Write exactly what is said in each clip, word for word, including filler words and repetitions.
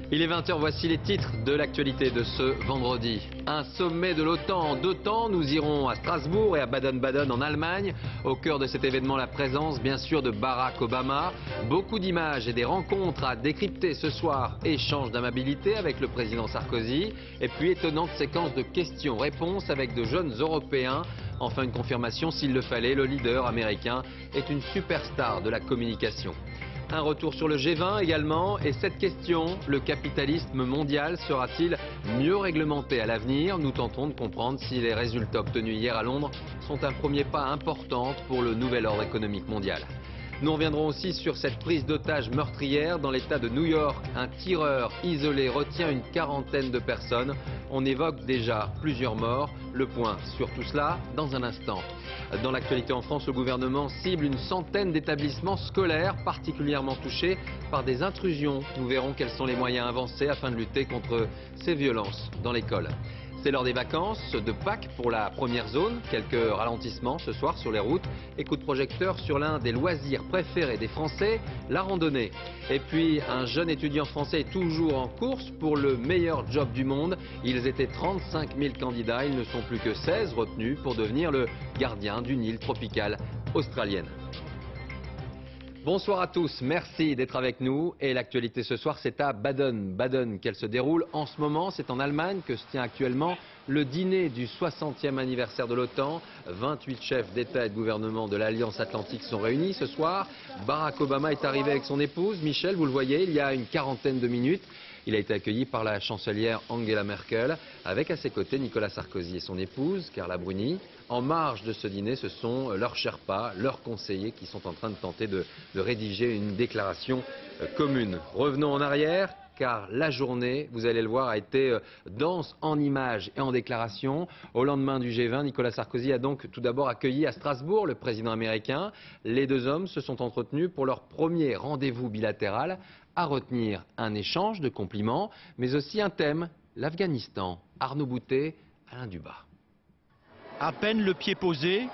Il est vingt heures, voici les titres de l'actualité de ce vendredi. Un sommet de l'OTAN en deux temps, nous irons à Strasbourg et à Baden-Baden en Allemagne. Au cœur de cet événement, la présence bien sûr de Barack Obama. Beaucoup d'images et des rencontres à décrypter ce soir. Échange d'amabilité avec le président Sarkozy. Et puis étonnante séquence de questions-réponses avec de jeunes Européens. Enfin une confirmation, s'il le fallait, le leader américain est une superstar de la communication. Un retour sur le G vingt également, et cette question, le capitalisme mondial sera-t-il mieux réglementé à l'avenir? Nous tenterons de comprendre si les résultats obtenus hier à Londres sont un premier pas important pour le nouvel ordre économique mondial. Nous reviendrons aussi sur cette prise d'otage meurtrière dans l'état de New York. Un tireur isolé retient une quarantaine de personnes. On évoque déjà plusieurs morts. Le point sur tout cela dans un instant. Dans l'actualité en France, le gouvernement cible une centaine d'établissements scolaires particulièrement touchés par des intrusions. Nous verrons quels sont les moyens avancés afin de lutter contre ces violences dans l'école. C'est l'heure des vacances de Pâques pour la première zone. Quelques ralentissements ce soir sur les routes. Et coup de projecteur sur l'un des loisirs préférés des Français, la randonnée. Et puis un jeune étudiant français est toujours en course pour le meilleur job du monde. Ils étaient trente-cinq mille candidats, ils ne sont plus que seize retenus pour devenir le gardien d'une île tropicale australienne. Bonsoir à tous, merci d'être avec nous. Et l'actualité ce soir, c'est à Baden-Baden qu'elle se déroule. En ce moment, c'est en Allemagne que se tient actuellement le dîner du soixantième anniversaire de l'OTAN. vingt-huit chefs d'État et de gouvernement de l'Alliance Atlantique sont réunis ce soir. Barack Obama est arrivé avec son épouse, Michel, vous le voyez, il y a une quarantaine de minutes. Il a été accueilli par la chancelière Angela Merkel, avec à ses côtés Nicolas Sarkozy et son épouse, Carla Bruni. En marge de ce dîner, ce sont leurs Sherpas, leurs conseillers qui sont en train de tenter de, de rédiger une déclaration commune. Revenons en arrière, car la journée, vous allez le voir, a été dense en images et en déclarations. Au lendemain du G vingt, Nicolas Sarkozy a donc tout d'abord accueilli à Strasbourg le président américain. Les deux hommes se sont entretenus pour leur premier rendez-vous bilatéral. À retenir un échange de compliments, mais aussi un thème, l'Afghanistan. Arnaud Boutet, Alain Dubas. À peine le pied posé,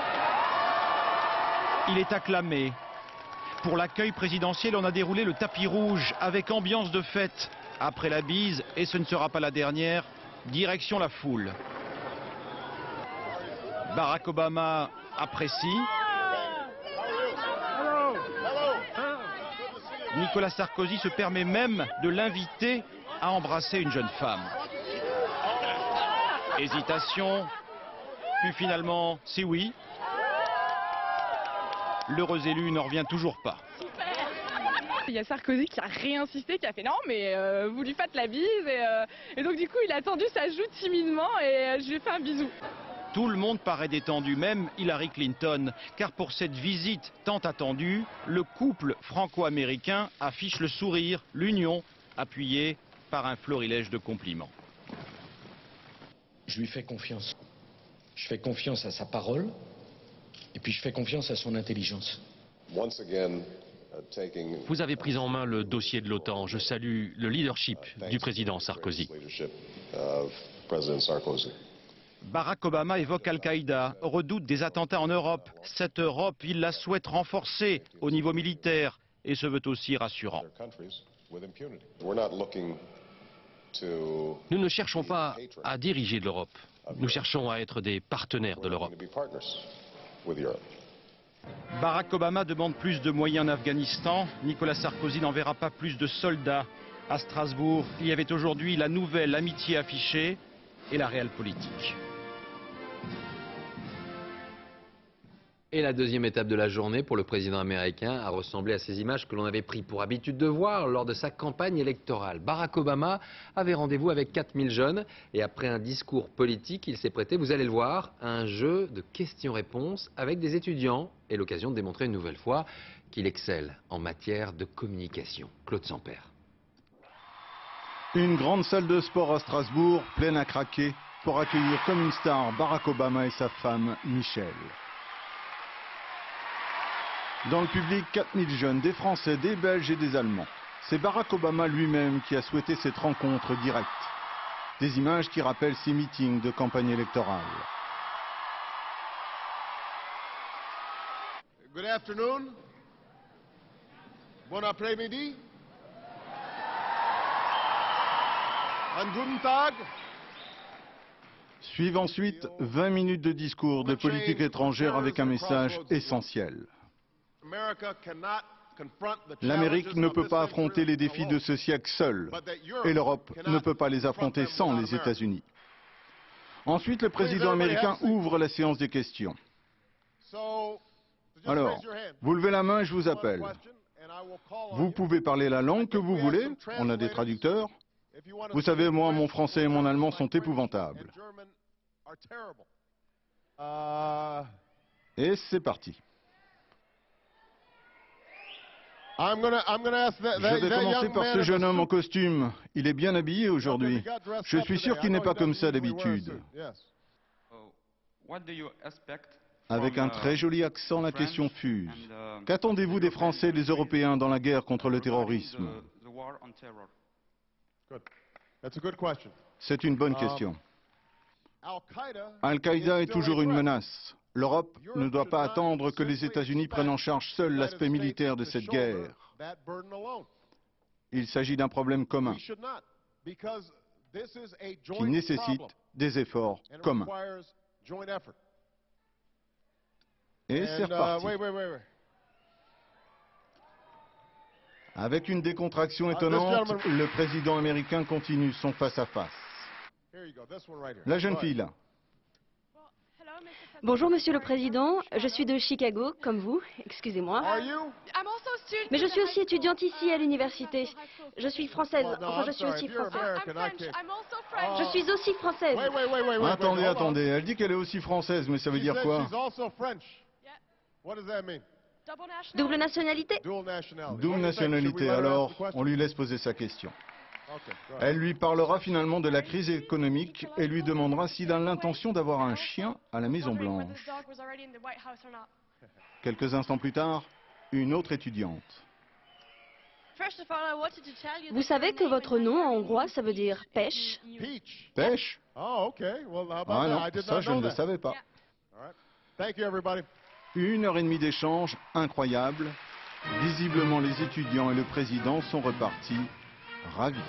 il est acclamé. Pour l'accueil présidentiel, on a déroulé le tapis rouge avec ambiance de fête. Après la bise, et ce ne sera pas la dernière, direction la foule. Barack Obama apprécie. Nicolas Sarkozy se permet même de l'inviter à embrasser une jeune femme. Hésitation, puis finalement, c'est oui. L'heureux élu n'en revient toujours pas. Il y a Sarkozy qui a réinsisté, qui a fait non mais euh, vous lui faites la bise et, euh, et donc du coup il a tendu sa joue timidement et euh, je lui ai fait un bisou. Tout le monde paraît détendu, même Hillary Clinton, car pour cette visite tant attendue, le couple franco-américain affiche le sourire, l'union, appuyée par un florilège de compliments. Je lui fais confiance. Je fais confiance à sa parole, et puis je fais confiance à son intelligence. Vous avez pris en main le dossier de l'OTAN. Je salue le leadership du président Sarkozy. Barack Obama évoque Al-Qaïda, redoute des attentats en Europe. Cette Europe, il la souhaite renforcer au niveau militaire et se veut aussi rassurant. Nous ne cherchons pas à diriger de l'Europe. Nous cherchons à être des partenaires de l'Europe. Barack Obama demande plus de moyens en Afghanistan. Nicolas Sarkozy n'enverra pas plus de soldats. À Strasbourg, il y avait aujourd'hui la nouvelle amitié affichée et la réelle politique. Et la deuxième étape de la journée pour le président américain a ressemblé à ces images que l'on avait pris pour habitude de voir lors de sa campagne électorale. Barack Obama avait rendez-vous avec quatre mille jeunes et après un discours politique, il s'est prêté, vous allez le voir, à un jeu de questions-réponses avec des étudiants et l'occasion de démontrer une nouvelle fois qu'il excelle en matière de communication. Claude Samper. Une grande salle de sport à Strasbourg, pleine à craquer, pour accueillir comme une star Barack Obama et sa femme Michel. Dans le public, quatre mille jeunes, des Français, des Belges et des Allemands. C'est Barack Obama lui-même qui a souhaité cette rencontre directe. Des images qui rappellent ses meetings de campagne électorale. Good afternoon. Bon après-midi. Suivent ensuite vingt minutes de discours de politique étrangère avec un message essentiel. L'Amérique ne peut pas affronter les défis de ce siècle seule, et l'Europe ne peut pas les affronter sans les États-Unis. Ensuite, le président américain ouvre la séance des questions. Alors, vous levez la main et je vous appelle. Vous pouvez parler la langue que vous voulez, on a des traducteurs. Vous savez, moi, mon français et mon allemand sont épouvantables. Et c'est parti. Je vais commencer par ce jeune homme en costume. Il est bien habillé aujourd'hui. Je suis sûr qu'il n'est pas comme ça d'habitude. Avec un très joli accent, la question fuse. Qu'attendez-vous des Français et des Européens dans la guerre contre le terrorisme? C'est une bonne question. Al-Qaïda est toujours une menace. L'Europe ne doit pas attendre que les États-Unis prennent en charge seuls l'aspect militaire de cette guerre. Il s'agit d'un problème commun qui nécessite des efforts communs. Et c'est reparti. Avec une décontraction étonnante, le président américain continue son face-à-face. La jeune fille là. Bonjour Monsieur le Président, je suis de Chicago, comme vous, excusez-moi. Mais je suis aussi étudiante ici à l'université. Je suis française, enfin je suis aussi française. Je suis aussi française. Attendez, attendez, elle dit qu'elle est aussi française, mais ça veut dire quoi? Double nationalité? Double nationalité, alors on lui laisse poser sa question. Elle lui parlera finalement de la crise économique et lui demandera s'il a l'intention d'avoir un chien à la Maison Blanche. Quelques instants plus tard, une autre étudiante. Vous savez que votre nom en hongrois, ça veut dire pêche? Pêche? Ah non, ça je ne le savais pas. Une heure et demie d'échange incroyable. Visiblement, les étudiants et le président sont repartis ravis.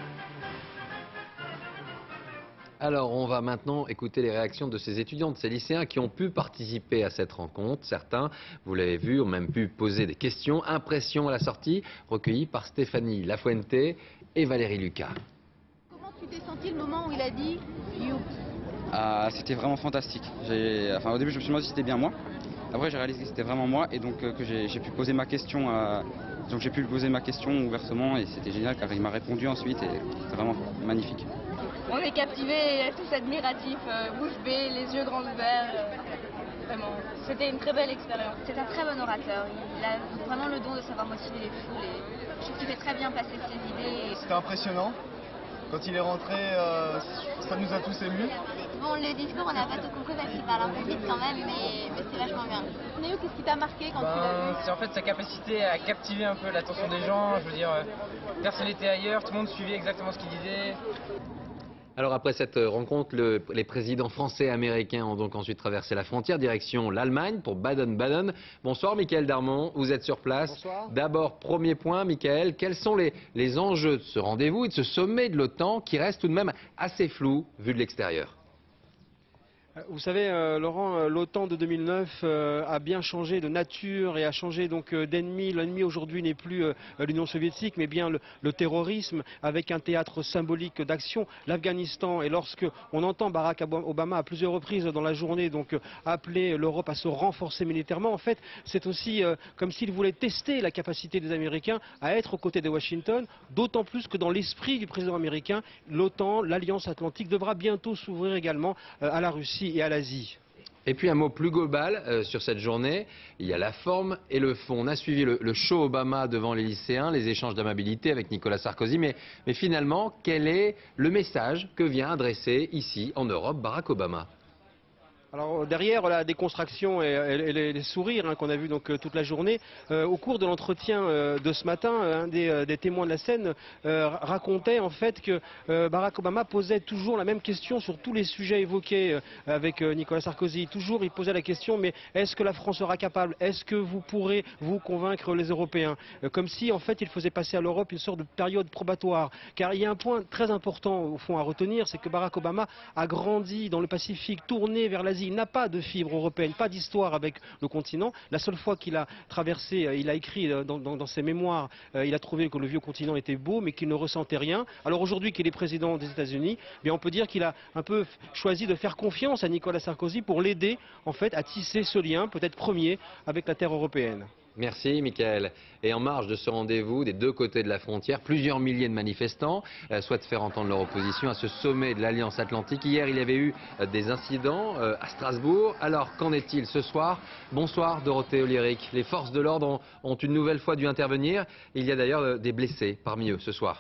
Alors, on va maintenant écouter les réactions de ces étudiants, de ces lycéens qui ont pu participer à cette rencontre. Certains, vous l'avez vu, ont même pu poser des questions. Impressions à la sortie, recueillies par Stéphanie Lafuente et Valérie Lucas. Comment tu t'es senti le moment où il a dit « you » ? Ah, c'était vraiment fantastique. Enfin, au début, je me suis demandé si c'était bien moi. Après, j'ai réalisé que c'était vraiment moi et donc euh, que j'ai pu poser ma question. À... Donc j'ai pu lui poser ma question ouvertement et c'était génial car il m'a répondu ensuite et c'était vraiment magnifique. On est captivés, tous admiratifs, euh, bouche bée, les yeux grands ouverts. Euh, vraiment, c'était une très belle expérience. C'est un très bon orateur. Il a vraiment le don de savoir motiver les foules et je trouve qu'il fait très bien passer ses idées. C'était impressionnant. Quand il est rentré, euh, ça nous a tous émus. Bon, le discours, on n'a pas tout compris parce qu'il parle un peu vite quand même, mais, mais c'est vachement bien. Néo, qu'est-ce qui t'a marqué quand ben, tu l'as vu? C'est en fait sa capacité à captiver un peu l'attention des gens. Je veux dire, personne n'était ailleurs, tout le monde suivait exactement ce qu'il disait. Alors après cette rencontre, le, les présidents français et américains ont donc ensuite traversé la frontière, direction l'Allemagne pour Baden-Baden. Bonsoir Michael Darmon, vous êtes sur place. D'abord, premier point, Michael, quels sont les, les enjeux de ce rendez-vous et de ce sommet de l'OTAN qui reste tout de même assez flou vu de l'extérieur? Vous savez, euh, Laurent, euh, l'OTAN de deux mille neuf euh, a bien changé de nature et a changé donc euh, d'ennemi. L'ennemi aujourd'hui n'est plus euh, l'Union soviétique, mais bien le, le terrorisme, avec un théâtre symbolique d'action, l'Afghanistan. Et lorsque on entend Barack Obama à plusieurs reprises dans la journée donc euh, appeler l'Europe à se renforcer militairement, en fait, c'est aussi euh, comme s'il voulait tester la capacité des Américains à être aux côtés de Washington, d'autant plus que dans l'esprit du président américain, l'OTAN, l'Alliance Atlantique, devra bientôt s'ouvrir également euh, à la Russie et à l'Asie. Et puis un mot plus global euh, sur cette journée, il y a la forme et le fond. On a suivi le, le show Obama devant les lycéens, les échanges d'amabilité avec Nicolas Sarkozy, mais, mais finalement, quel est le message que vient adresser ici, en Europe, Barack Obama? Alors derrière la déconstruction et, et, et les, les sourires hein, qu'on a vu donc toute la journée, euh, au cours de l'entretien euh, de ce matin, un des, euh, des témoins de la scène euh, racontait en fait que euh, Barack Obama posait toujours la même question sur tous les sujets évoqués euh, avec euh, Nicolas Sarkozy. Toujours il posait la question, mais est-ce que la France sera capable? Est-ce que vous pourrez vous convaincre les Européens? euh, Comme si en fait il faisait passer à l'Europe une sorte de période probatoire. Car il y a un point très important au fond à retenir, c'est que Barack Obama a grandi dans le Pacifique, tourné vers l'Asie. Il n'a pas de fibre européenne, pas d'histoire avec le continent. La seule fois qu'il a traversé, il a écrit dans, dans, dans ses mémoires, euh, il a trouvé que le vieux continent était beau, mais qu'il ne ressentait rien. Alors aujourd'hui qu'il est président des États-Unis, bien on peut dire qu'il a un peu choisi de faire confiance à Nicolas Sarkozy pour l'aider en fait à tisser ce lien, peut-être premier, avec la terre européenne. Merci Mickaël. Et en marge de ce rendez-vous, des deux côtés de la frontière, plusieurs milliers de manifestants euh, souhaitent faire entendre leur opposition à ce sommet de l'Alliance Atlantique. Hier, il y avait eu euh, des incidents euh, à Strasbourg. Alors, qu'en est-il ce soir? Bonsoir Dorothée Olyric. Les forces de l'ordre ont, ont une nouvelle fois dû intervenir. Il y a d'ailleurs euh, des blessés parmi eux ce soir.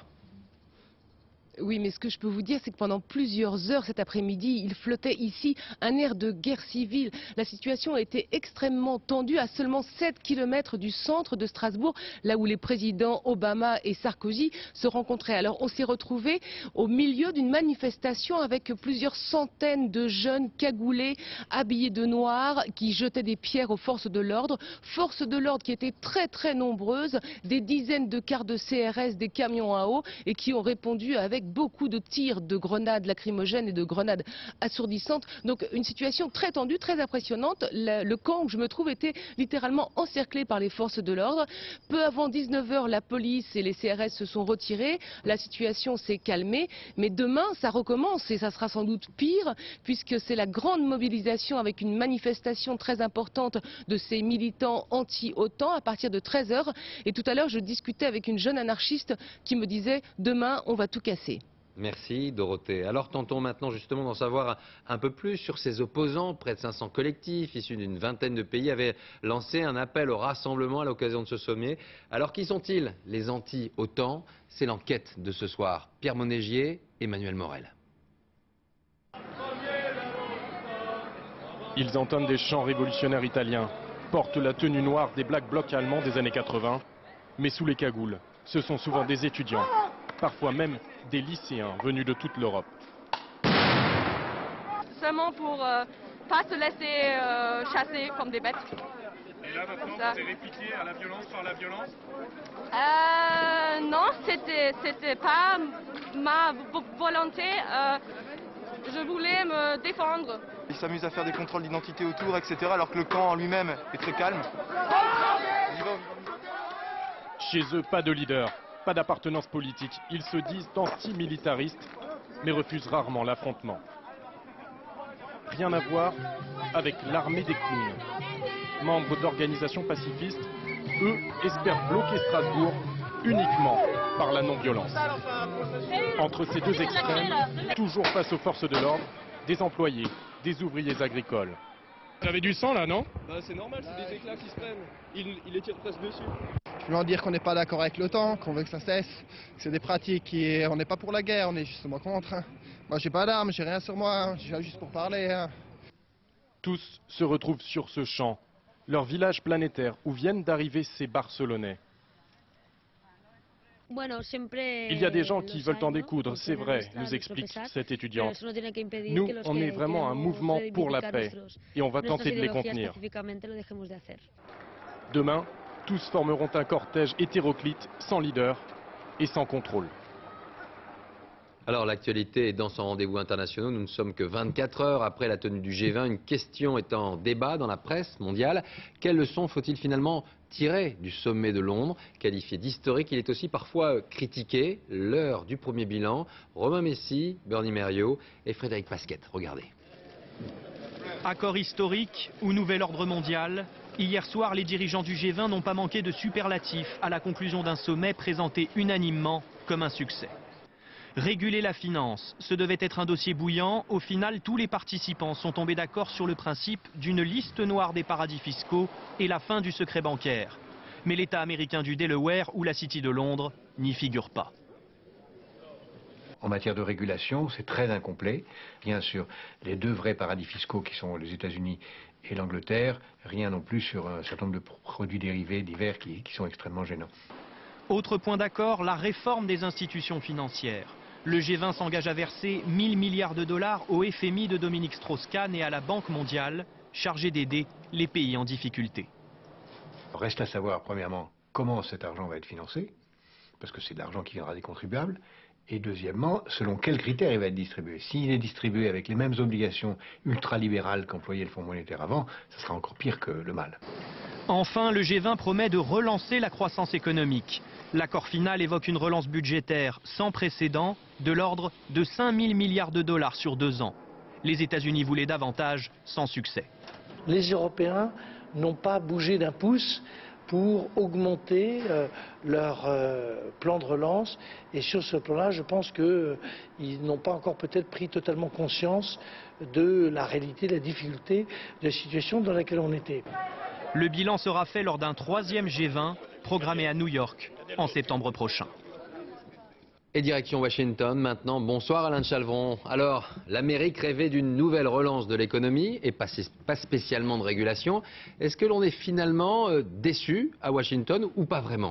Oui, mais ce que je peux vous dire, c'est que pendant plusieurs heures cet après-midi, il flottait ici un air de guerre civile. La situation a été extrêmement tendue à seulement sept kilomètres du centre de Strasbourg, là où les présidents Obama et Sarkozy se rencontraient. Alors on s'est retrouvés au milieu d'une manifestation avec plusieurs centaines de jeunes cagoulés, habillés de noir, qui jetaient des pierres aux forces de l'ordre. Forces de l'ordre qui étaient très très nombreuses, des dizaines de cars de C R S, des camions à eau, et qui ont répondu avec beaucoup de tirs de grenades lacrymogènes et de grenades assourdissantes. Donc une situation très tendue, très impressionnante. Le, le camp où je me trouve était littéralement encerclé par les forces de l'ordre. Peu avant dix-neuf heures, la police et les C R S se sont retirés. La situation s'est calmée. Mais demain, ça recommence et ça sera sans doute pire, puisque c'est la grande mobilisation avec une manifestation très importante de ces militants anti-OTAN à partir de treize heures. Et tout à l'heure, je discutais avec une jeune anarchiste qui me disait « Demain, on va tout casser ». Merci Dorothée. Alors tentons maintenant justement d'en savoir un, un peu plus sur ces opposants. Près de cinq cents collectifs issus d'une vingtaine de pays avaient lancé un appel au rassemblement à l'occasion de ce sommet. Alors qui sont-ils, les anti-OTAN? C'est l'enquête de ce soir. Pierre Monégier, Emmanuel Morel. Ils entonnent des chants révolutionnaires italiens, portent la tenue noire des Black Blocs allemands des années quatre-vingt, mais sous les cagoules, ce sont souvent des étudiants, parfois même des lycéens venus de toute l'Europe. Seulement pour euh, pas se laisser euh, chasser comme des bêtes. Et là maintenant, vous avez répliqué à la violence par la violence? euh, Non, c'était c'était pas ma volonté. Euh, je voulais me défendre. Ils s'amusent à faire des contrôles d'identité autour, et cetera, alors que le camp en lui-même est très calme. Chez eux, pas de leader, pas d'appartenance politique. Ils se disent anti-militaristes, mais refusent rarement l'affrontement. Rien à voir avec l'armée des clowns. Membres d'organisations pacifistes, eux espèrent bloquer Strasbourg uniquement par la non-violence. Entre ces deux extrêmes, toujours face aux forces de l'ordre, des employés, des ouvriers agricoles. Vous avez du sang là, non? Bah, c'est normal, c'est des éclats qui se prennent. Ils, ils les tirent presque dessus. Je veux leur dire qu'on n'est pas d'accord avec l'OTAN, qu'on veut que ça cesse, que c'est des pratiques qui... On n'est pas pour la guerre, on est justement contre. Hein. Moi j'ai pas d'armes, j'ai rien sur moi, hein. Je viens juste pour parler. Hein. Tous se retrouvent sur ce champ, leur village planétaire où viennent d'arriver ces Barcelonais. Il y a des gens qui veulent en découdre, c'est vrai, nous explique cette étudiante. Nous, on est vraiment un mouvement pour la paix et on va tenter de les contenir. Demain, tous formeront un cortège hétéroclite, sans leader et sans contrôle. Alors l'actualité est dans son rendez-vous international. Nous ne sommes que vingt-quatre heures après la tenue du G vingt. Une question est en débat dans la presse mondiale. Quelle leçon faut-il finalement tirer du sommet de Londres? Qualifié d'historique, il est aussi parfois critiqué. L'heure du premier bilan. Romain Messi, Bernie Merriot et Frédéric Pasquette. Regardez. Accord historique ou nouvel ordre mondial? Hier soir, les dirigeants du G vingt n'ont pas manqué de superlatifs à la conclusion d'un sommet présenté unanimement comme un succès. Réguler la finance, ce devait être un dossier bouillant. Au final, tous les participants sont tombés d'accord sur le principe d'une liste noire des paradis fiscaux et la fin du secret bancaire. Mais l'État américain du Delaware ou la City de Londres n'y figurent pas. En matière de régulation, c'est très incomplet. Rien sur les deux vrais paradis fiscaux qui sont les États-Unis et l'Angleterre, rien non plus sur un certain nombre de produits dérivés divers qui, qui sont extrêmement gênants. Autre point d'accord, la réforme des institutions financières. Le G vingt s'engage à verser mille milliards de dollars au F M I de Dominique Strauss-Kahn et à la Banque mondiale, chargée d'aider les pays en difficulté. Reste à savoir, premièrement, comment cet argent va être financé, parce que c'est de l'argent qui viendra des contribuables. Et deuxièmement, selon quels critères il va être distribué. S'il est distribué avec les mêmes obligations ultralibérales qu'employait le Fonds monétaire avant, ce sera encore pire que le mal. Enfin, le G vingt promet de relancer la croissance économique. L'accord final évoque une relance budgétaire sans précédent de l'ordre de cinq mille milliards de dollars sur deux ans. Les États-Unis voulaient davantage, sans succès. Les Européens n'ont pas bougé d'un pouce pour augmenter euh, leur euh, plan de relance. Et sur ce plan-là, je pense qu'ils euh, n'ont pas encore peut-être pris totalement conscience de la réalité, de la difficulté de la situation dans laquelle on était. Le bilan sera fait lors d'un troisième G vingt programmé à New York en septembre prochain. Et direction Washington maintenant. Bonsoir Alain de Chalvron. Alors, l'Amérique rêvait d'une nouvelle relance de l'économie et pas, pas spécialement de régulation. Est-ce que l'on est finalement euh, déçu à Washington ou pas vraiment?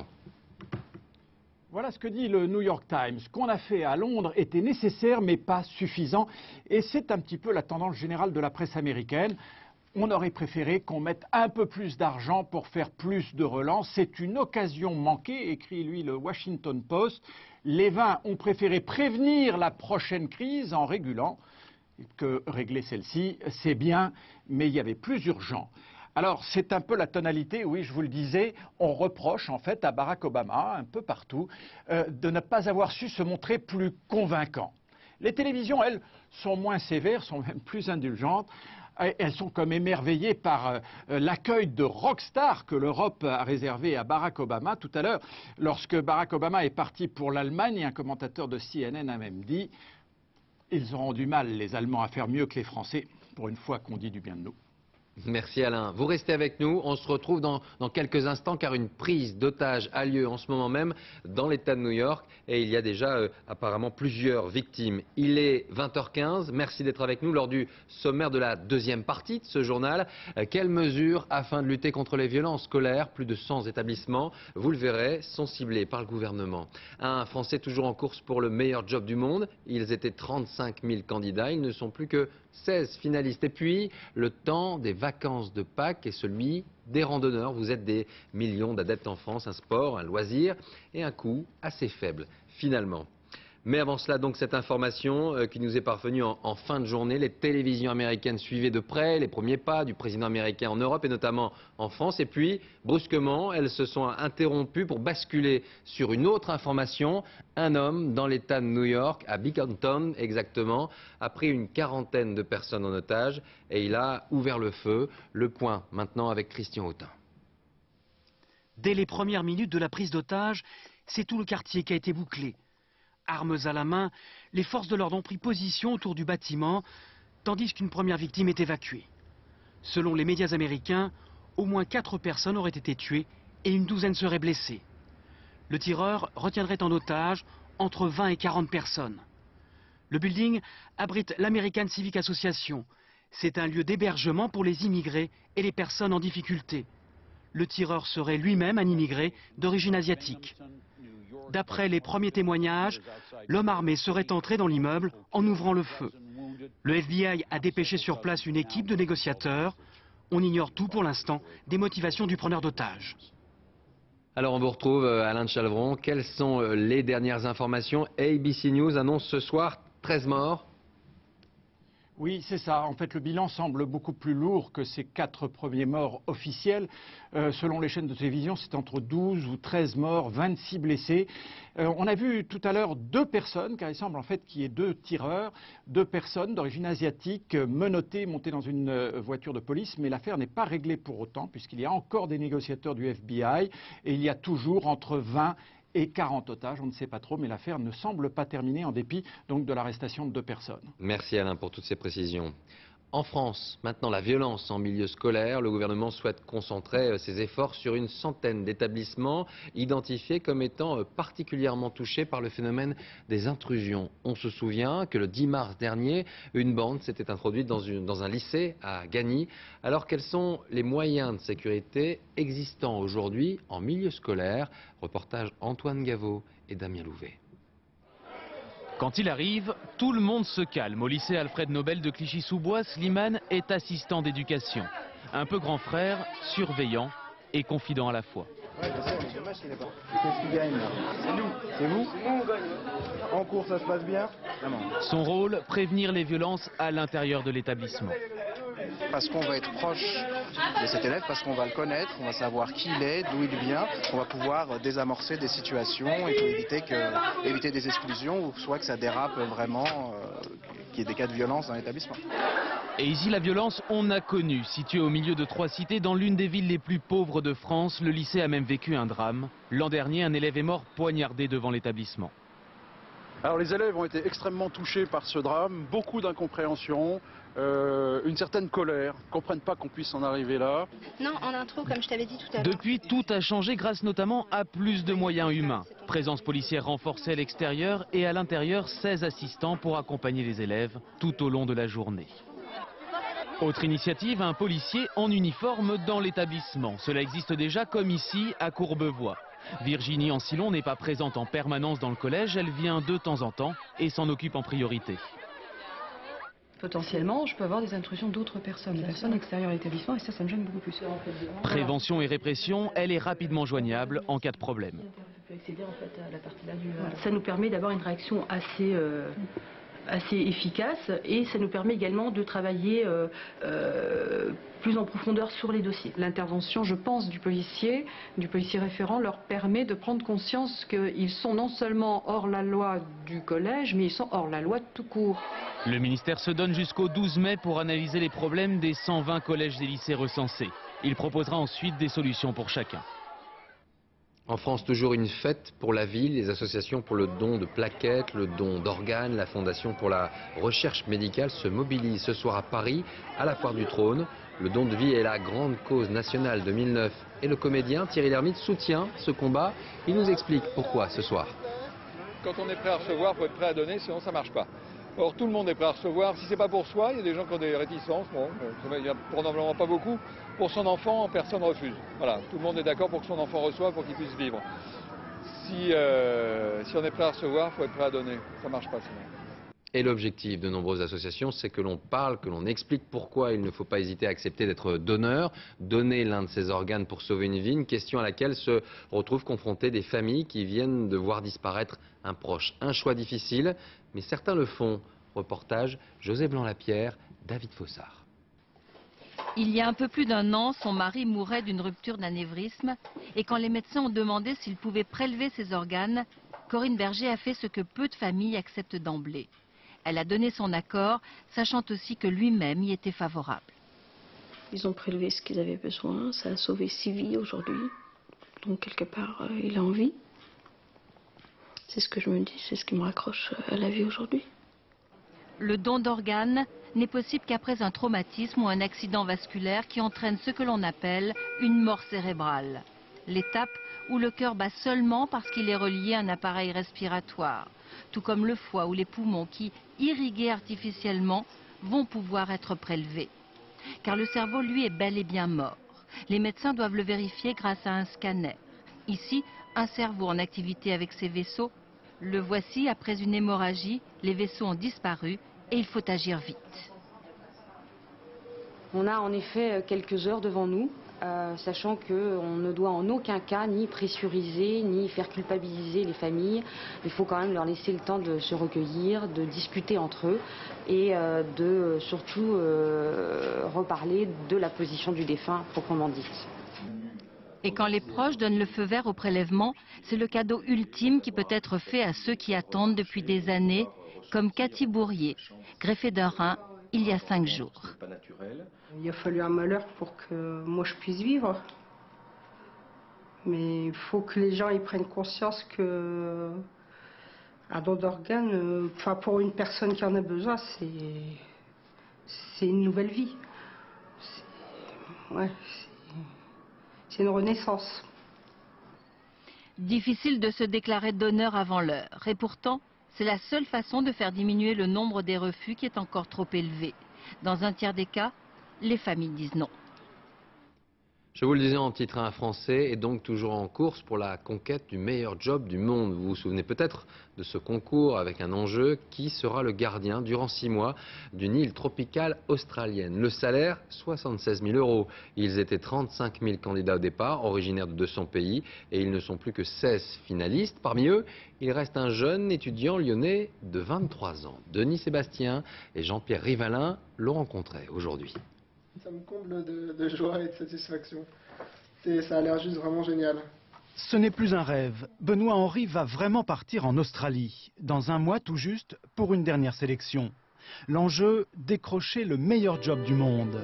Voilà ce que dit le New York Times. Ce qu'on a fait à Londres était nécessaire mais pas suffisant. Et c'est un petit peu la tendance générale de la presse américaine. On aurait préféré qu'on mette un peu plus d'argent pour faire plus de relance. C'est une occasion manquée, écrit lui le Washington Post. Les vingt ont préféré prévenir la prochaine crise en régulant. Que régler celle-ci, c'est bien, mais il y avait plus urgent. Alors c'est un peu la tonalité, oui, je vous le disais, on reproche en fait à Barack Obama, un peu partout, euh, de ne pas avoir su se montrer plus convaincant. Les télévisions, elles, sont moins sévères, sont même plus indulgentes. Elles sont comme émerveillées par euh, l'accueil de rockstar que l'Europe a réservé à Barack Obama. Tout à l'heure, lorsque Barack Obama est parti pour l'Allemagne, un commentateur de C N N a même dit « Ils auront du mal, les Allemands, à faire mieux que les Français, pour une fois qu'on dit du bien de nous ». Merci Alain. Vous restez avec nous. On se retrouve dans, dans quelques instants car une prise d'otage a lieu en ce moment même dans l'État de New York et il y a déjà euh, apparemment plusieurs victimes. Il est vingt heures quinze. Merci d'être avec nous lors du sommaire de la deuxième partie de ce journal. Euh, quelles mesures afin de lutter contre les violences scolaires? Plus de cent établissements, vous le verrez, sont ciblés par le gouvernement. Un Français toujours en course pour le meilleur job du monde. Ils étaient trente-cinq mille candidats. Ils ne sont plus que seize finalistes. Et puis, le temps des vacances de Pâques est celui des randonneurs. Vous êtes des millions d'adeptes en France, un sport, un loisir et un coût assez faible, finalement. Mais avant cela, donc, cette information euh, qui nous est parvenue en, en fin de journée. Les télévisions américaines suivaient de près les premiers pas du président américain en Europe et notamment en France. Et puis, brusquement, elles se sont interrompues pour basculer sur une autre information. Un homme dans l'État de New York, à Binghamton exactement, a pris une quarantaine de personnes en otage et il a ouvert le feu. Le point maintenant avec Christian Autain. Dès les premières minutes de la prise d'otage, c'est tout le quartier qui a été bouclé. Armes à la main, les forces de l'ordre ont pris position autour du bâtiment, tandis qu'une première victime est évacuée. Selon les médias américains, au moins quatre personnes auraient été tuées et une douzaine seraient blessées. Le tireur retiendrait en otage entre vingt et quarante personnes. Le building abrite l'American Civic Association. C'est un lieu d'hébergement pour les immigrés et les personnes en difficulté. Le tireur serait lui-même un immigré d'origine asiatique. D'après les premiers témoignages, l'homme armé serait entré dans l'immeuble en ouvrant le feu. Le F B I a dépêché sur place une équipe de négociateurs. On ignore tout pour l'instant des motivations du preneur d'otages. Alors on vous retrouve Alain de Chalvron. Quelles sont les dernières informations? A B C News annonce ce soir treize morts. Oui, c'est ça. En fait, le bilan semble beaucoup plus lourd que ces quatre premiers morts officiels. Euh, selon les chaînes de télévision, c'est entre douze ou treize morts, vingt-six blessés. Euh, on a vu tout à l'heure deux personnes, car il semble en fait qu'il y ait deux tireurs, deux personnes d'origine asiatique menottées, montées dans une voiture de police. Mais l'affaire n'est pas réglée pour autant, puisqu'il y a encore des négociateurs du F B I et il y a toujours entre vingt et quarante otages, on ne sait pas trop, mais l'affaire ne semble pas terminée en dépit donc de l'arrestation de deux personnes. Merci Alain pour toutes ces précisions. En France, maintenant la violence en milieu scolaire, le gouvernement souhaite concentrer ses efforts sur une centaine d'établissements identifiés comme étant particulièrement touchés par le phénomène des intrusions. On se souvient que le dix mars dernier, une bande s'était introduite dans, une, dans un lycée à Gagny. Alors quels sont les moyens de sécurité existants aujourd'hui en milieu scolaire? Reportage Antoine Gaveau et Damien Louvet. Quand il arrive, tout le monde se calme. Au lycée Alfred Nobel de Clichy-sous-Bois, Slimane est assistant d'éducation. Un peu grand frère, surveillant et confident à la fois. Qu'est-ce qui gagne là? C'est nous. C'est vous? En cours, ça se passe bien? Son rôle, prévenir les violences à l'intérieur de l'établissement. Parce qu'on va être proche de cet élève, parce qu'on va le connaître, on va savoir qui il est, d'où il vient, on va pouvoir désamorcer des situations et pour éviter, que, éviter des exclusions ou soit que ça dérape vraiment, euh, qu'il y ait des cas de violence dans l'établissement. Et ici, la violence, on a connu. Situé au milieu de trois cités, dans l'une des villes les plus pauvres de France, le lycée a même vécu un drame. L'an dernier, un élève est mort poignardé devant l'établissement. Alors les élèves ont été extrêmement touchés par ce drame, beaucoup d'incompréhension, euh, une certaine colère, ne comprennent pas qu'on puisse en arriver là. Non, en intro, comme je t'avais dit tout à l'heure. Depuis, tout a changé grâce notamment à plus de moyens humains. Présence policière renforcée à l'extérieur et à l'intérieur, seize assistants pour accompagner les élèves tout au long de la journée. Autre initiative, un policier en uniforme dans l'établissement. Cela existe déjà comme ici à Courbevoie. Virginie Ancillon n'est pas présente en permanence dans le collège, elle vient de temps en temps et s'en occupe en priorité. Potentiellement, je peux avoir des intrusions d'autres personnes, des personnes extérieures à l'établissement, et ça, ça me gêne beaucoup plus. Prévention et répression, elle est rapidement joignable en cas de problème. Ça nous permet d'avoir une réaction assez... Euh... assez efficace et ça nous permet également de travailler euh, euh, plus en profondeur sur les dossiers. L'intervention, je pense, du policier, du policier référent leur permet de prendre conscience qu'ils sont non seulement hors la loi du collège, mais ils sont hors la loi tout court. Le ministère se donne jusqu'au douze mai pour analyser les problèmes des cent vingt collèges et lycées recensés. Il proposera ensuite des solutions pour chacun. En France, toujours une fête pour la ville, les associations pour le don de plaquettes, le don d'organes, la Fondation pour la recherche médicale se mobilisent ce soir à Paris, à la Foire du Trône. Le don de vie est la grande cause nationale de mille neuf et le comédien Thierry Lhermitte soutient ce combat. Il nous explique pourquoi ce soir. Quand on est prêt à recevoir, il faut être prêt à donner, sinon ça ne marche pas. Or, tout le monde est prêt à recevoir. Si ce n'est pas pour soi, il y a des gens qui ont des réticences. Bon, il n'y a probablement pas beaucoup. Pour son enfant, personne ne refuse. Voilà, tout le monde est d'accord pour que son enfant reçoive, pour qu'il puisse vivre. Si, euh, si on est prêt à recevoir, il faut être prêt à donner. Ça ne marche pas sinon. Et l'objectif de nombreuses associations, c'est que l'on parle, que l'on explique pourquoi il ne faut pas hésiter à accepter d'être donneur, donner l'un de ses organes pour sauver une vie, une question à laquelle se retrouvent confrontées des familles qui viennent de voir disparaître un proche. Un choix difficile, mais certains le font. Reportage José Blanc-Lapierre, David Fossard. Il y a un peu plus d'un an, son mari mourait d'une rupture d'anévrisme et quand les médecins ont demandé s'il pouvait prélever ses organes, Corinne Berger a fait ce que peu de familles acceptent d'emblée. Elle a donné son accord, sachant aussi que lui-même y était favorable. Ils ont prélevé ce qu'ils avaient besoin, ça a sauvé six vies aujourd'hui. Donc quelque part, euh, il a envie. C'est ce que je me dis, c'est ce qui me raccroche à la vie aujourd'hui. Le don d'organes n'est possible qu'après un traumatisme ou un accident vasculaire qui entraîne ce que l'on appelle une mort cérébrale. L'étape où le cœur bat seulement parce qu'il est relié à un appareil respiratoire, tout comme le foie ou les poumons qui, irrigués artificiellement, vont pouvoir être prélevés. Car le cerveau, lui, est bel et bien mort. Les médecins doivent le vérifier grâce à un scanner. Ici, un cerveau en activité avec ses vaisseaux. Le voici, après une hémorragie, les vaisseaux ont disparu et il faut agir vite. On a en effet quelques heures devant nous, euh, sachant qu'on ne doit en aucun cas ni pressuriser, ni faire culpabiliser les familles. Il faut quand même leur laisser le temps de se recueillir, de discuter entre eux et euh, de surtout euh, reparler de la position du défunt proprement dite. Et quand les proches donnent le feu vert au prélèvement, c'est le cadeau ultime qui peut être fait à ceux qui attendent depuis des années, comme Cathy Bourrier, greffée d'un rein il y a cinq jours. Il a fallu un malheur pour que moi je puisse vivre. Mais il faut que les gens ils prennent conscience que un don d'organes, enfin pour une personne qui en a besoin, c'est c'est une nouvelle vie. Ouais, c'est une renaissance. Difficile de se déclarer donneur avant l'heure. Et pourtant, c'est la seule façon de faire diminuer le nombre des refus qui est encore trop élevé. Dans un tiers des cas, les familles disent non. Je vous le disais en titre, un Français est donc toujours en course pour la conquête du meilleur job du monde. Vous vous souvenez peut-être de ce concours avec un enjeu: qui sera le gardien durant six mois d'une île tropicale australienne. Le salaire, soixante-seize mille euros. Ils étaient trente-cinq mille candidats au départ, originaires de deux cents pays, et ils ne sont plus que seize finalistes. Parmi eux, il reste un jeune étudiant lyonnais de vingt-trois ans. Denis Sébastien et Jean-Pierre Rivalin l'ont rencontré aujourd'hui. Ça me comble de, de joie et de satisfaction. Ça a l'air juste vraiment génial. Ce n'est plus un rêve. Benoît Henry va vraiment partir en Australie, dans un mois tout juste, pour une dernière sélection. L'enjeu, décrocher le meilleur job du monde.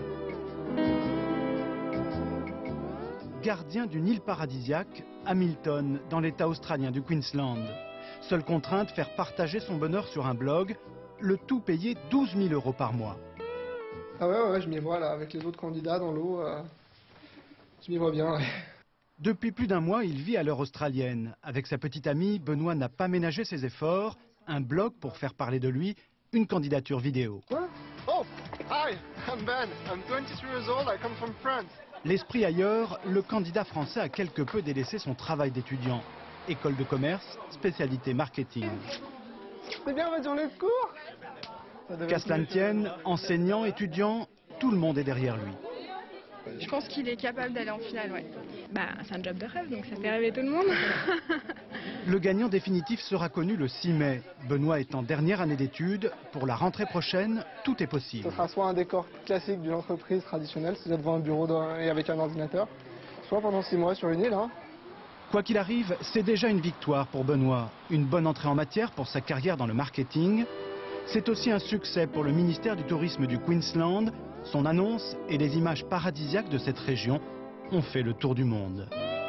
Gardien d'une île paradisiaque, Hamilton, dans l'état australien du Queensland. Seule contrainte, faire partager son bonheur sur un blog, le tout payé douze mille euros par mois. Ah ouais, ouais, je m'y vois là, avec les autres candidats dans l'eau, euh, je m'y vois bien. Ouais. Depuis plus d'un mois, il vit à l'heure australienne. Avec sa petite amie, Benoît n'a pas ménagé ses efforts. Un blog pour faire parler de lui, une candidature vidéo. Quoi? Oh, hi, I'm Ben, I'm twenty-three years old, I come from France. L'esprit ailleurs, le candidat français a quelque peu délaissé son travail d'étudiant. École de commerce, spécialité marketing. C'est bien, on va dire le cours. Qu'à cela ne tienne, enseignant, étudiant, tout le monde est derrière lui. Je pense qu'il est capable d'aller en finale, ouais. Bah, c'est un job de rêve, donc ça fait rêver tout le monde. Le gagnant définitif sera connu le six mai. Benoît est en dernière année d'études. Pour la rentrée prochaine, tout est possible. Ce sera soit un décor classique d'une entreprise traditionnelle, c'est-à-dire devant un bureau et avec un ordinateur, soit pendant six mois sur une île. Hein. Quoi qu'il arrive, c'est déjà une victoire pour Benoît. Une bonne entrée en matière pour sa carrière dans le marketing. C'est aussi un succès pour le ministère du Tourisme du Queensland. Son annonce et les images paradisiaques de cette région ont fait le tour du monde.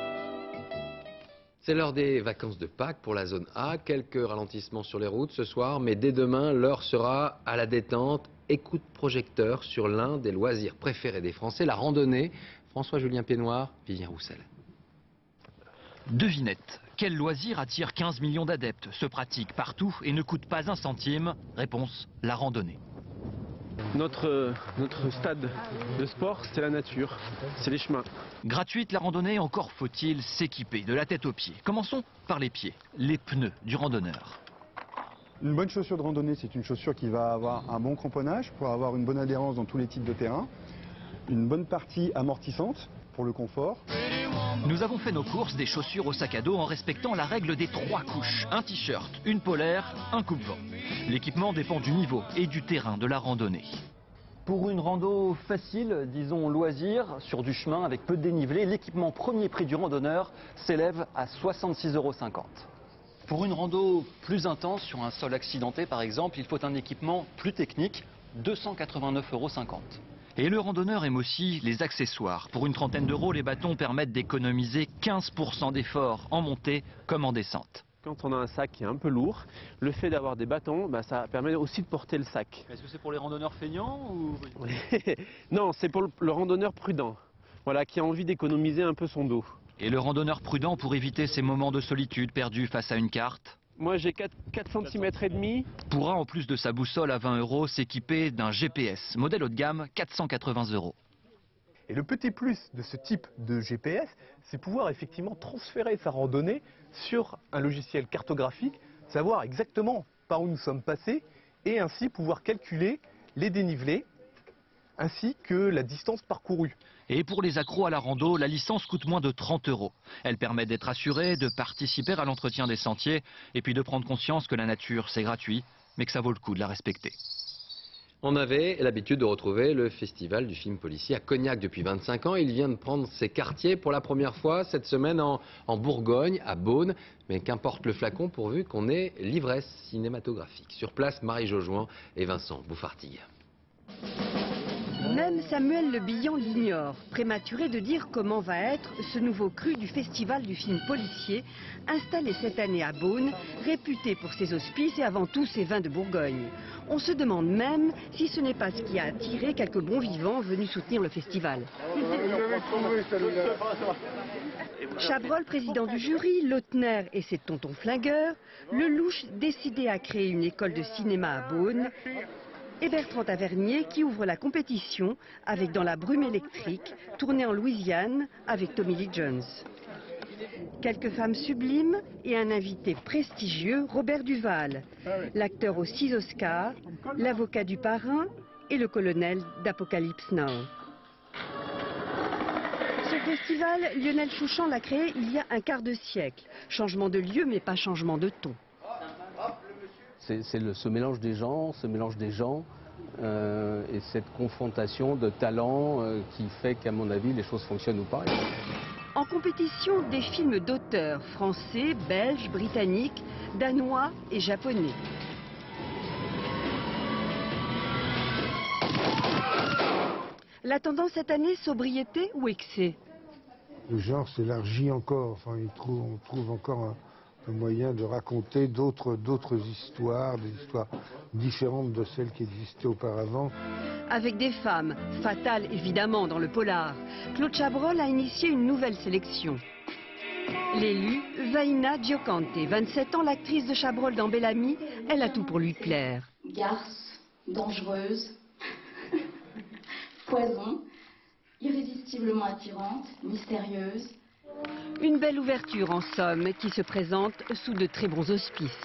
C'est l'heure des vacances de Pâques pour la zone A. Quelques ralentissements sur les routes ce soir, mais dès demain, l'heure sera à la détente. Écoute projecteur sur l'un des loisirs préférés des Français, la randonnée. François-Julien Piednoir, Vivien Roussel. Devinette. Quel loisir attire quinze millions d'adeptes, se pratique partout et ne coûte pas un centime? Réponse, la randonnée. Notre, notre stade de sport, c'est la nature, c'est les chemins. Gratuite la randonnée, encore faut-il s'équiper de la tête aux pieds. Commençons par les pieds, les pneus du randonneur. Une bonne chaussure de randonnée, c'est une chaussure qui va avoir un bon cramponnage pour avoir une bonne adhérence dans tous les types de terrain. Une bonne partie amortissante pour le confort. Nous avons fait nos courses des chaussures au sac à dos en respectant la règle des trois couches. Un t-shirt, une polaire, un coupe-vent. L'équipement dépend du niveau et du terrain de la randonnée. Pour une rando facile, disons loisir, sur du chemin avec peu de dénivelé, l'équipement premier prix du randonneur s'élève à soixante-six euros cinquante. Pour une rando plus intense, sur un sol accidenté par exemple, il faut un équipement plus technique, deux cent quatre-vingt-neuf euros cinquante. Et le randonneur aime aussi les accessoires. Pour une trentaine d'euros, les bâtons permettent d'économiser quinze pour cent d'efforts en montée comme en descente. Quand on a un sac qui est un peu lourd, le fait d'avoir des bâtons, bah, ça permet aussi de porter le sac. Est-ce que c'est pour les randonneurs feignants ou... Non, c'est pour le, le randonneur prudent, voilà, qui a envie d'économiser un peu son dos. Et le randonneur prudent pour éviter ces moments de solitude perdus face à une carte? Moi j'ai quatre centimètres et demi. Pourra en plus de sa boussole à vingt euros s'équiper d'un G P S, modèle haut de gamme, quatre cent quatre-vingts euros. Et le petit plus de ce type de G P S, c'est pouvoir effectivement transférer sa randonnée sur un logiciel cartographique, savoir exactement par où nous sommes passés et ainsi pouvoir calculer les dénivelés ainsi que la distance parcourue. Et pour les accros à la rando, la licence coûte moins de trente euros. Elle permet d'être assuré, de participer à l'entretien des sentiers et puis de prendre conscience que la nature c'est gratuit, mais que ça vaut le coup de la respecter. On avait l'habitude de retrouver le festival du film policier à Cognac depuis vingt-cinq ans. Il vient de prendre ses quartiers pour la première fois cette semaine en, en Bourgogne, à Beaune. Mais qu'importe le flacon pourvu qu'on ait l'ivresse cinématographique. Sur place, Marie Jaujoin et Vincent Bouffartille. Même Samuel Le Bihan l'ignore. Prématuré de dire comment va être ce nouveau cru du Festival du film policier, installé cette année à Beaune, réputé pour ses hospices et avant tout ses vins de Bourgogne. On se demande même si ce n'est pas ce qui a attiré quelques bons vivants venus soutenir le festival. Chabrol, président du jury, Lautner et ses tontons flingueurs, Lelouch décidé à créer une école de cinéma à Beaune, et Bertrand Tavernier qui ouvre la compétition avec Dans la brume électrique, tournée en Louisiane avec Tommy Lee Jones. Quelques femmes sublimes et un invité prestigieux, Robert Duval, l'acteur aux six Oscars, l'avocat du parrain et le colonel d'Apocalypse Now. Ce festival, Lionel Chouchan l'a créé il y a un quart de siècle. Changement de lieu, mais pas changement de ton. C'est ce mélange des genres, ce mélange des gens euh, et cette confrontation de talents euh, qui fait qu'à mon avis, les choses fonctionnent ou pas. En compétition, des films d'auteurs français, belges, britanniques, danois et japonais. La tendance cette année, sobriété ou excès? Le genre s'élargit encore, enfin, il trouve, on trouve encore un, un moyen de raconter d'autres d'autres histoires, des histoires différentes de celles qui existaient auparavant. Avec des femmes, fatales évidemment dans le polar, Claude Chabrol a initié une nouvelle sélection. L'élu, Vaina Giocante, vingt-sept ans, l'actrice de Chabrol dans Bel Ami, elle a tout pour lui plaire. Garce, dangereuse, poison, irrésistiblement attirante, mystérieuse. Une belle ouverture en somme qui se présente sous de très bons auspices.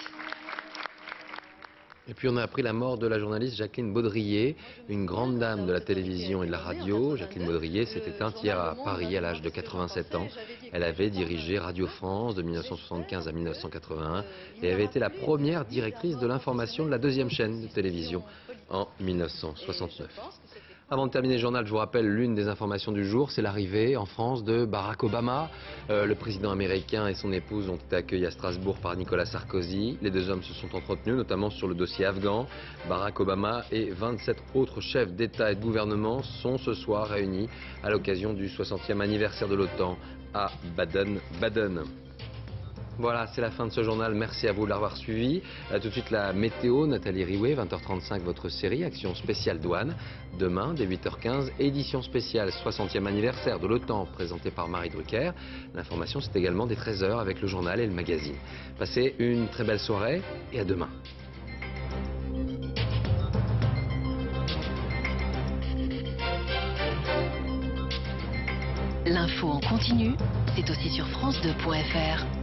Et puis on a appris la mort de la journaliste Jacqueline Baudrier, une grande dame de la télévision et de la radio. Jacqueline Baudrier s'est éteinte hier à Paris à l'âge de quatre-vingt-sept ans. Elle avait dirigé Radio France de mille neuf cent soixante-quinze à mille neuf cent quatre-vingt-un et avait été la première directrice de l'information de la deuxième chaîne de télévision en mille neuf cent soixante-neuf. Avant de terminer le journal, je vous rappelle l'une des informations du jour, c'est l'arrivée en France de Barack Obama. Euh, le président américain et son épouse ont été accueillis à Strasbourg par Nicolas Sarkozy. Les deux hommes se sont entretenus, notamment sur le dossier afghan. Barack Obama et vingt-sept autres chefs d'État et de gouvernement sont ce soir réunis à l'occasion du soixantième anniversaire de l'OTAN à Baden-Baden. Voilà, c'est la fin de ce journal. Merci à vous de l'avoir suivi. Là, tout de suite, la météo, Nathalie Riouet, vingt heures trente-cinq, votre série, Action spéciale douane. Demain, dès huit heures quinze, édition spéciale soixantième anniversaire de l'OTAN, présentée par Marie Drucker. L'information, c'est également dès treize heures avec le journal et le magazine. Passez une très belle soirée et à demain. L'info en continu, c'est aussi sur France deux point F R.